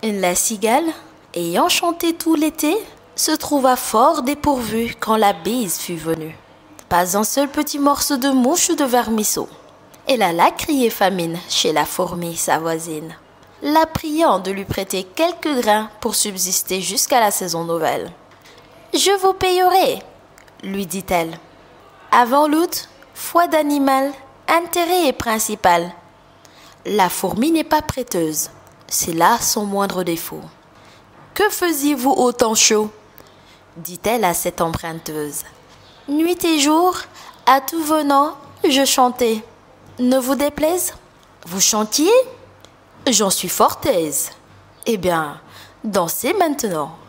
La cigale, ayant chanté tout l'été, se trouva fort dépourvue quand la bise fut venue. Pas un seul petit morceau de mouche ou de vermisseau. Elle alla crier famine chez la fourmi, sa voisine, la priant de lui prêter quelques grains pour subsister jusqu'à la saison nouvelle. « Je vous payerai, lui dit-elle. Avant l'août, foi d'animal, intérêt est principal. La fourmi n'est pas prêteuse, c'est là son moindre défaut. Que faisiez-vous au temps chaud ? Dit-elle à cette emprunteuse. Nuit et jour, à tout venant, je chantais. Ne vous déplaise ? Vous chantiez ? J'en suis fort aise. Eh bien, dansez maintenant.